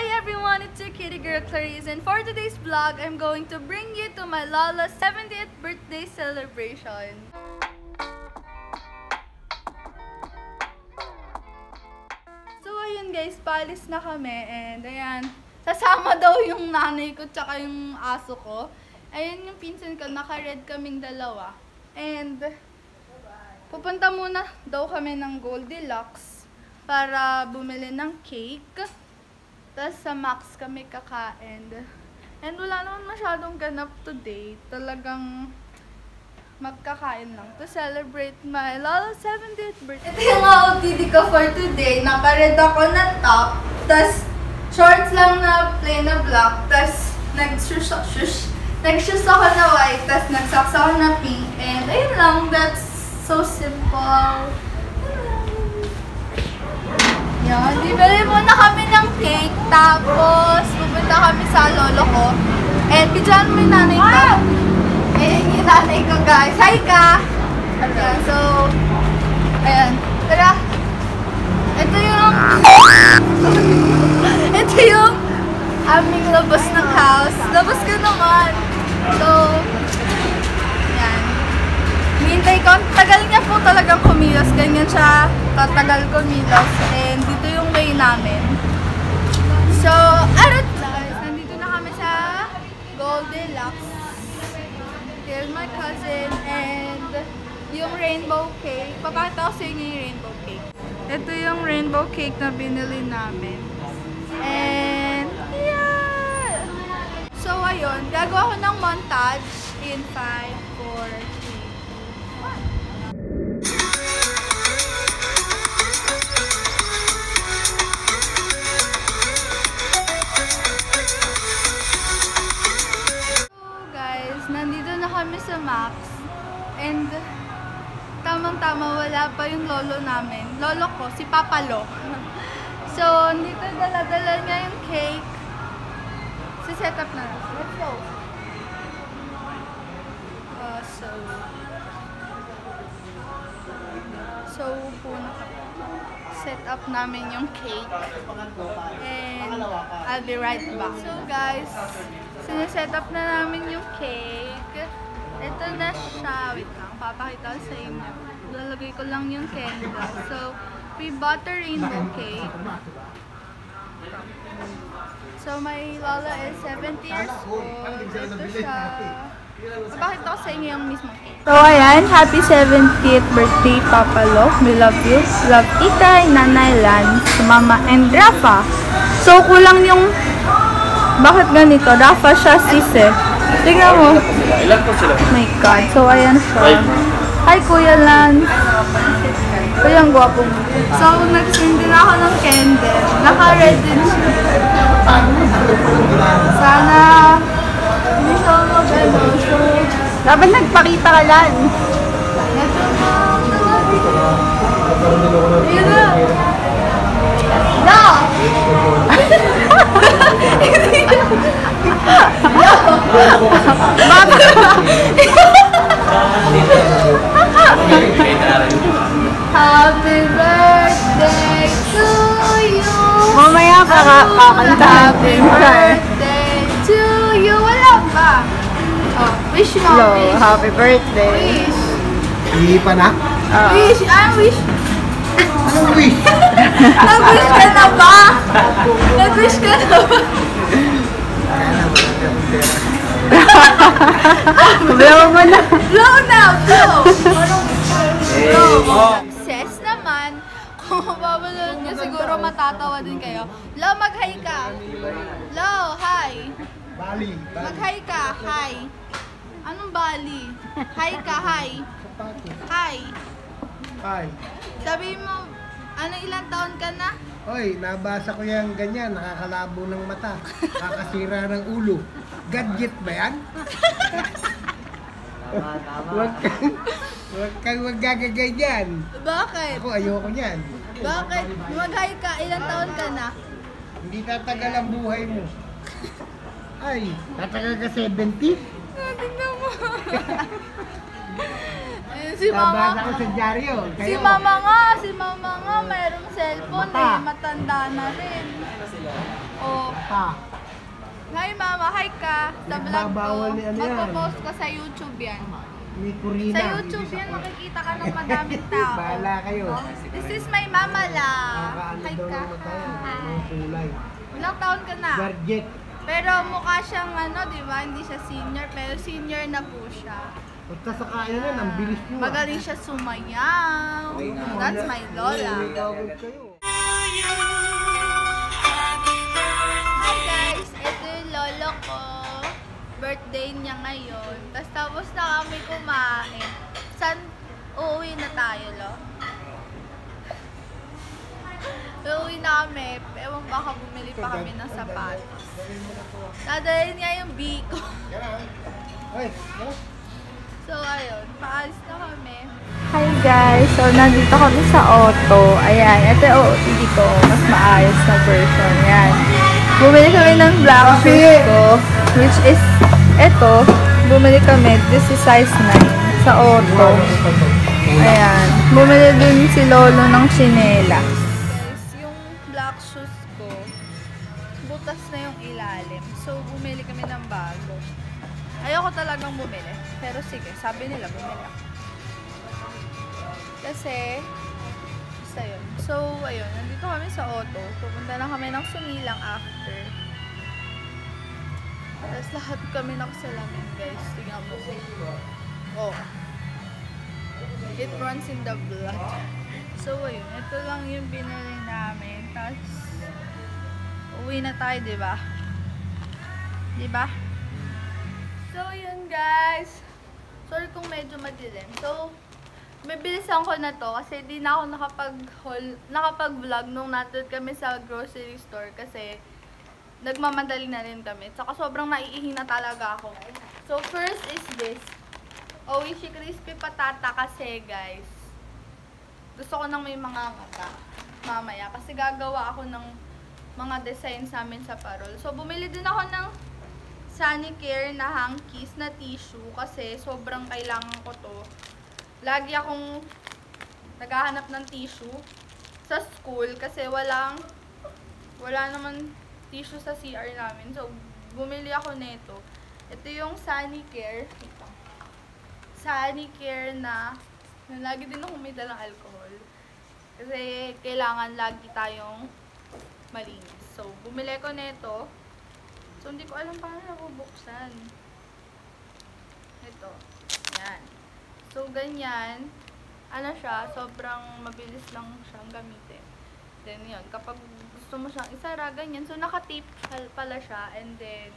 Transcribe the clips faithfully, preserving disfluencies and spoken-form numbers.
Hi everyone, it's your kitty girl Clarize, and for today's vlog, I'm going to bring you to my Lola's seventieth birthday celebration. So ayun guys, paalis na kami and ayan, sasama daw yung nanay ko tsaka yung aso ko. Ayun yung pinsan ko, naka-red kaming dalawa. And pupunta muna daw kami ng Goldilocks para bumili ng cake. Tapos sa Max kami kakain. And wala naman masyadong ganap today. Talagang magkakain lang to celebrate my Lola's seventieth birthday. Ito yung O T D ko for today. Naka-red ako na top. Tapos shorts lang na plain na black. Tapos nag-shush shush. Nag-shoes ako na white. Tapos nag-socks ako na pink. And ayun lang. That's so simple. Yan, bibili muna kami ng cake, tapos pupunta kami sa lolo ko. And bidyan mo yung nanay ko. Ayan yung nanay ko guys. Hi ka! Ayan, so, ayan. Tara! Ito yung, ito yung aming labas ng house. Labas ka naman. So, ayan. Hintay ko, tagal niya po talagang kumilos. Ganyan siya katagal kumilos. And dito yung way namin. So, arat guys, nandito na kami sa Goldilocks. Here's my cousin and yung rainbow cake. Papakita ko sa inyo yung rainbow cake. Ito yung rainbow cake na binili namin. And, yeah! So, ayun. Gagawa ko ng montage in five, four, three, one. Nandito na kami sa Max and tamang-tama wala pa yung lolo namin. Lolo ko, si Papa Lo. So, dito dala-dala niya yung cake. Si set up na. Let's go. Uh, so, so, puna set up namin yung cake. And I'll be right back. So, guys, sineset up na namin yung cake. Ito na siya. Wait lang, papakita ko sa inyo. Lalagay ko lang yung candle. So, we bought a rainbow cake. So, my Lola is seventy years old. Ito siya. Papakita ko sa inyo yung mismo cake. So, ayan. Happy seventieth birthday, Papa Lo. We love you. Love Tita, Nanay Lan, Mama, and Rafa. So, kulang yung bakit ganito? Rafa siya, sis eh. Tingnan mo. Ilan po sila? Oh my God. So, ayan siya. Hi, Kuya Lan. Kuya, ang gwapo mo. So, nagsindi na ako ng candle. Naka-red din siya. Sana hindi siya mag-ano. So, dapat nagpakita ka lang. Ito na. Ayun na. No! Happy birthday to you. Mamaya pa kakanta. Happy birthday to you. Wala pa. Oh, wish mo. Hello, Wish. happy birthday. Wish. Hindi pa na? Uh, Wish. Ah, wish. Anong wish? Nag-wish ka na ba? Nag-wish ka na ba? blow mo na. Blow na! Blow! Blow! Success naman. Kung mababaloon nyo, siguro matatawa din kayo. Lo, mag-hi ka. Lo, hi. Bali. Mag-hi ka. Hi. Anong Bali? Hi ka, hi. Hi. Hi. Sabi mo, ano, ilang taon ka na? Oy, nabasa ko yung ganyan. Nakakalabo ng mata. Nakakasira ng ulo. Gadget ba yan? Huwag kang, huwag kang magagaganyan. Bakit? Ako, ayoko niyan. Bakit? Mag-hi ka, ilang taon ka na? Hindi tatagal ang buhay mo. Ay, tatagal ka seventy? Tingnan mo. Eh, si mama, Nabasa ko sa dyaryo. Kayo. si mama nga, si mama nga mayroong cellphone Mata. eh, matanda na rin. Oh, mata. Hi mama, hi ka sa vlog ko. Nagbabawal ni ano yan. Magpo-post ko sa YouTube yan. May kurina. Sa YouTube yan, makikita ka ng madaming tao. Bahala kayo. This is my mama lang. Nakakaano Hi daw ka. ng mata yan. Ang kulay. Ilang taon ka na? Gadget. Pero mukha siyang ano, di ba? Hindi siya senior, pero senior na po siya. Punta sa kaya yan, ang bilis nyo. ah. Magaling siya sumayaw. That's my lola. May tawag kayo. Hi guys, ito yung lolo ko. Birthday niya ngayon. Tapos tapos na kami kumain. San uuwi na tayo, lo? Uuwi na kami. Ewan baka bumili pa kami ng sapatos. Dadalhin niya yung biko. Ay, ano? So ayun, paalis na kami. Hi guys! So, nandito kami sa auto. Ayan, ito yung O O T D ko. Mas maayos na version. Ayan. Bumili kami ng black shoes ko. Which is, ito. Bumili kami. This is size nine. Sa auto. Ayan. Bumili din si Lolo ng chinelas. Guys, yung black shoes ko, butas na yung ilalim. So, bumili kami ng bago. Ayoko talagang bumili. Pero sige, sabi nila bumili ako. Kasi, basta yun. So, ayun, nandito kami sa auto. Pupunta na kami ng Sumilang after. Tapos lahat kami nakasalamin, guys. Tingnan mo. Oh. It runs in the blood. So, ayun. Ito lang yung binili namin. Tapos, uwi na tayo, diba? Diba? So, yun, guys. Sorry kung medyo madilim. So, may bilisan ko na to kasi di na ako nakapag-haul, nakapag-vlog nung natud kami sa grocery store kasi nagmamadali na rin kami. Saka sobrang naiihi na talaga ako. So, first is this. Oishi crispy patata kasi, guys. Gusto ko nang may mga ngata mamaya kasi gagawa ako ng mga designs namin sa parol. So, bumili din ako ng Sanicare na hankies na tissue kasi sobrang kailangan ko to. Lagi akong naghahanap ng tissue sa school kasi walang wala naman tissue sa C R namin. So, bumili ako nito. Ito yung Sanicare. Ito. Sanicare na, na lagi din ako may dalang alcohol. Kasi kailangan lagi tayong malinis. So, bumili ko nito. So, hindi ko alam paano nabubuksan. Ito. Yan. So, ganyan. Ano siya, sobrang mabilis lang siyang gamitin. Then, yun. Kapag gusto mo siyang isara, ganyan. So, naka-tape pala siya. And then,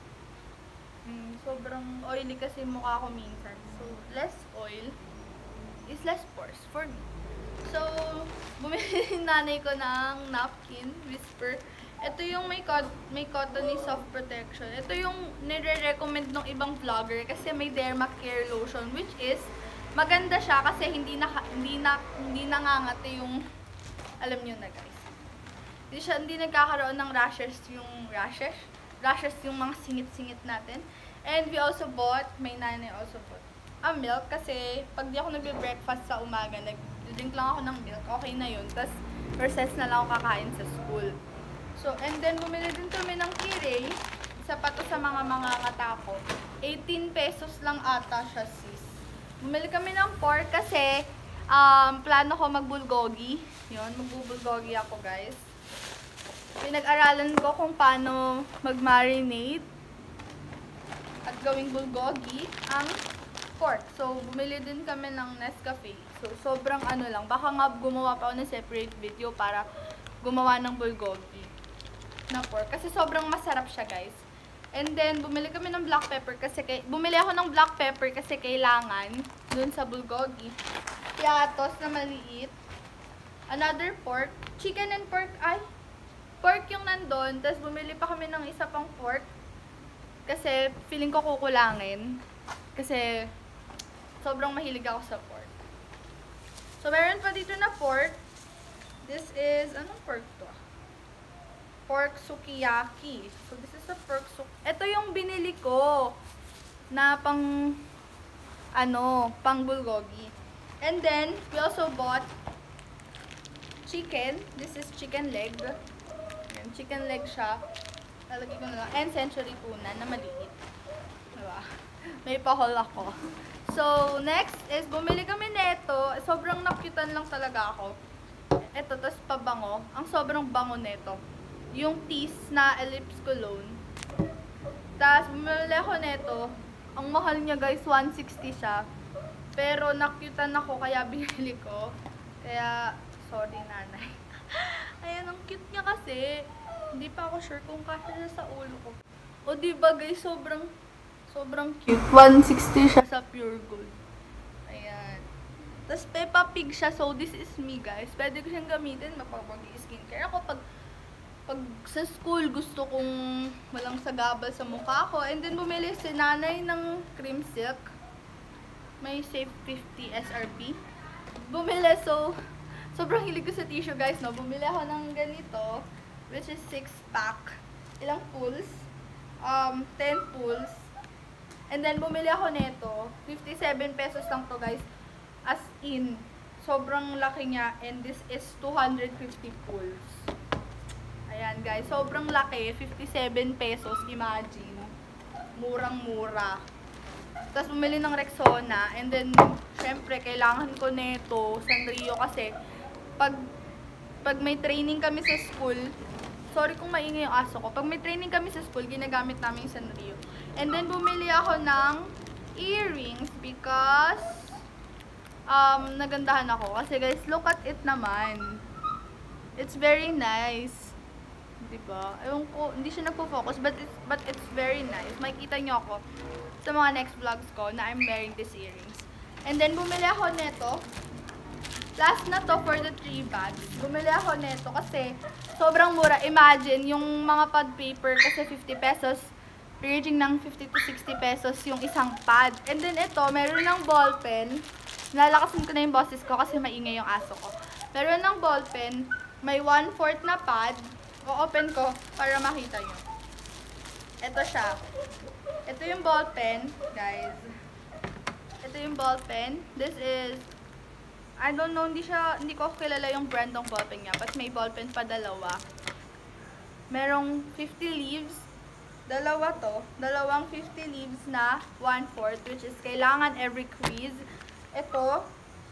mm, sobrang oily kasi mukha ko minsan. So, less oil is less pores for me. So, bumili yung nanay ko ng napkin, Whisper. Ito yung may, cot may cottony soft protection. Ito yung nire-recommend ng ibang vlogger kasi may Derma Care Lotion, which is maganda siya kasi hindi na hindi na hindi nangangate yung, alam niyo na guys. Hindi siya hindi nagkakaroon ng rashes yung rashes, rashes yung mga singit-singit natin. And we also bought, may nanay also bought a milk kasi pag di ako nagbe-breakfast sa umaga, nag-drink lang ako ng milk, okay na yun. Tapos recess na lang ako kakain sa school. So, and then bumili din kami ng kirey, isa pa to sa mga mga ngata ko. eighteen pesos lang ata siya, sis. Bumili kami ng pork kasi um, plano ko magbulgogi. Yun, magbubulgogi ako, guys. Pinag-aralan ko kung paano mag-marinate at gawing bulgogi ang pork. So, bumili din kami ng Nescafe. So, sobrang ano lang. Baka nga gumawa pa ako ng separate video para gumawa ng bulgogi na pork. Kasi sobrang masarap siya, guys. And then, bumili kami ng black pepper kasi kay bumili ako ng black pepper kasi kailangan dun sa bulgogi. Piatos na maliit. Another pork. Chicken and pork. Ay, pork yung nandun. Tapos, bumili pa kami ng isa pang pork. Kasi, feeling ko kukulangin. Kasi, sobrang mahilig ako sa pork. So, meron pa dito na pork. This is, anong pork to? Pork sukiyaki. So, this is a pork suk... Ito yung binili ko na pang, ano, pang bulgogi. And then, we also bought chicken. This is chicken leg. Ayan, chicken leg siya. Lalagay ko na lang. And century tuna na maliit. Diba? May pa-haul ako. So, next is bumili kami neto. Sobrang nakyutan lang talaga ako. Ito, tas pabango. Ang sobrang bango neto. Yung Tease na Ellipse Cologne. Tas, bumili ako neto. Ang mahal niya guys, one sixty siya. Pero nakyutan ako, kaya binili ko. Kaya, sorry nanay. Ayan, ang cute niya kasi. Hindi pa ako sure kung kasya siya sa ulo ko. O diba guys, sobrang, sobrang cute. one sixty siya sa pure gold. Ayan. Tapos Peppa Pig siya, so this is me guys. Pwede ko siyang gamitin, mapapag-skincare ako. Pag, pag sa school, gusto kong walang sagabal sa mukha ko. And then bumili si nanay ng cream silk. May save fifty S R P. Bumili, so sobrang hilig ko sa tissue guys, no? Bumili ako ng ganito, which is six pack. Ilang pulls? Um, ten pulls. And then bumili ako nito, fifty-seven pesos lang to guys. As in, sobrang laki niya, and this is two hundred fifty pulls. Ayan guys, sobrang laki, fifty-seven pesos, imagine. Murang-mura. Tapos bumili ng Rexona, and then, syempre, kailangan ko nito, Sanrio, kasi, pag, pag may training kami sa school, sorry kung maingay yung aso ko, pag may training kami sa school, ginagamit namin yung Sanrio. And then, bumili ako ng earrings, because, um, nagandahan ako. Kasi guys, look at it naman. It's very nice. Diba? Ewan ko, hindi siya nagpo-focus, but it's, but it's very nice. Makikita nyo ako sa mga next vlogs ko na I'm wearing these earrings. And then, bumili ako neto. Last na to for the three bags. Bumili ako neto kasi sobrang mura. Imagine, yung mga pad paper kasi fifty pesos, ranging ng fifty to sixty pesos yung isang pad. And then ito, meron ng ball pen. Nalakasin ko na yung boses ko kasi maingay yung aso ko. Meron ng ball pen, may one fourth na pad. O-open ko para makita nyo. Ito siya. Ito yung ball pen, guys. Ito yung ball pen. This is, I don't know, hindi siya, hindi ko kilala yung brand ng ball pen niya. But may ball pen pa dalawa. Merong fifty leaves. Dalawa to. Dalawang fifty leaves na one fourth, which is kailangan every quiz. Ito,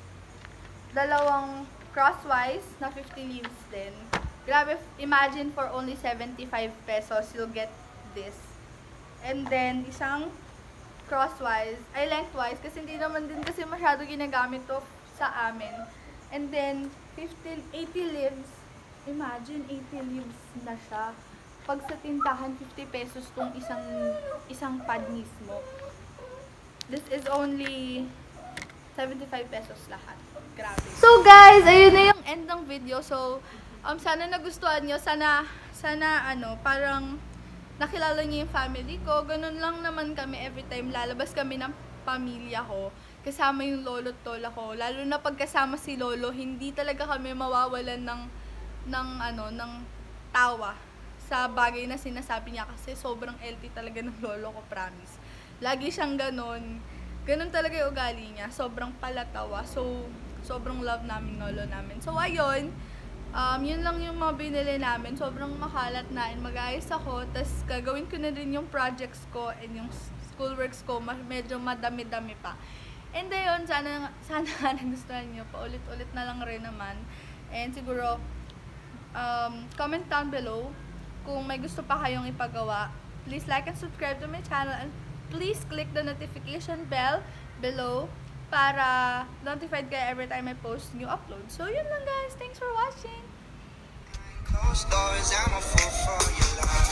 dalawang crosswise na fifty leaves din. Grabe, imagine for only seventy-five pesos, you'll get this. And then, isang crosswise, ay lengthwise, kasi hindi naman din kasi masyado ginagamit to sa amin. And then, fifteen, eighty leaves. Imagine, eighty leaves na siya. Pag sa tindahan, fifty pesos tong isang, isang pad mismo. This is only seventy-five pesos lahat. Grabe. So guys, ayun na yung end ng video. So, Um, sana nagustuhan nyo, sana, sana, ano, parang nakilala nyo yung family ko. Ganun lang naman kami every time lalabas kami ng pamilya ko. Kasama yung lolo at lola ko. Lalo na pagkasama si lolo, hindi talaga kami mawawalan ng, ng, ano, ng tawa sa bagay na sinasabi niya. Kasi sobrang L T talaga ng lolo ko, promise. Lagi siyang ganun. Ganun talaga yung ugali niya. Sobrang palatawa. So, sobrang love namin lolo namin. So, ayun. Um, yun lang yung mga binili namin. Sobrang makalat na and mag-ayos ako. Tapos gagawin ko na din yung projects ko and yung schoolworks ko. Medyo madami-dami pa. And ayun, sana, sana nagustuhan nyo. Paulit-ulit na lang rin naman. And siguro, um, comment down below kung may gusto pa kayong ipagawa. Please like and subscribe to my channel. And please click the notification bell below para notified kayo every time I post new upload. So, yun lang guys. Thanks for watching. Closed doors, I'm a fool for your love.